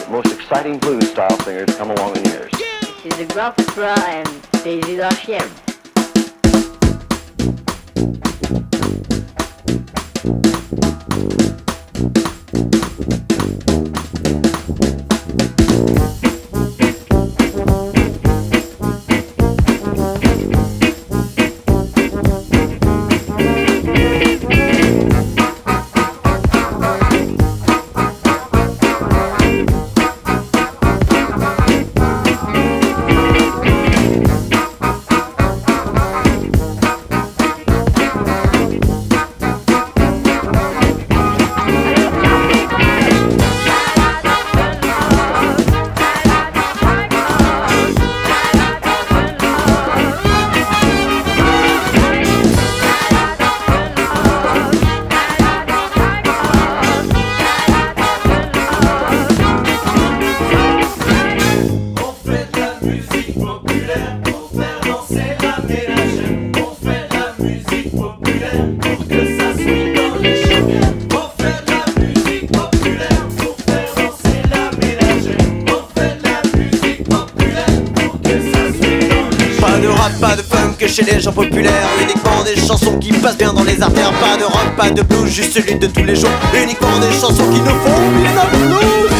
most exciting blues-style singers come along in years. This is the Grand Opera and Daisy Darchiel. Pas de funk chez les gens populaires, uniquement des chansons qui passent bien dans les artères. Pas de rock, pas de blues, juste celui de tous les jours. Uniquement des chansons qui nous font oublier notre blues.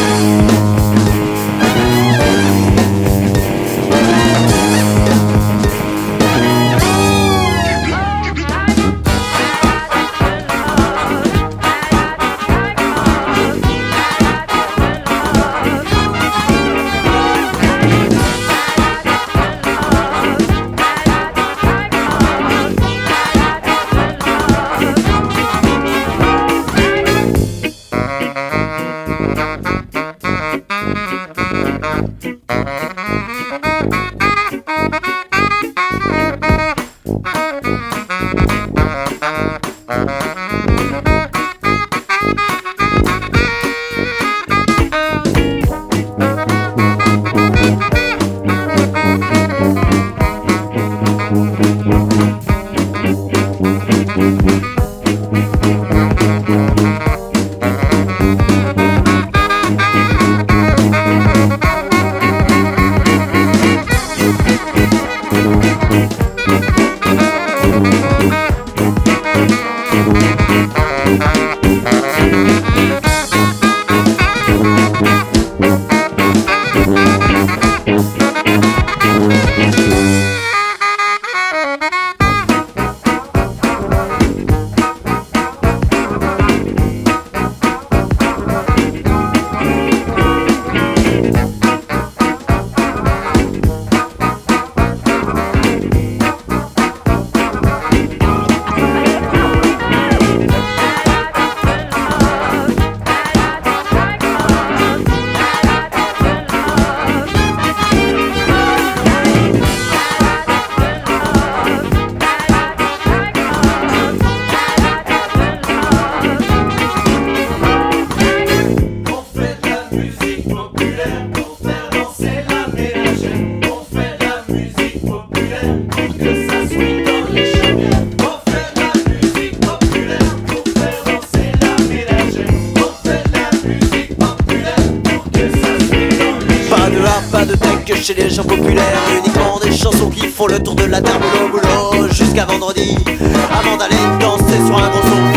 Pas de tech chez les gens populaires, uniquement des chansons qui font le tour de la terre, boulot, boulot, jusqu'à vendredi, avant d'aller danser sur un gros son.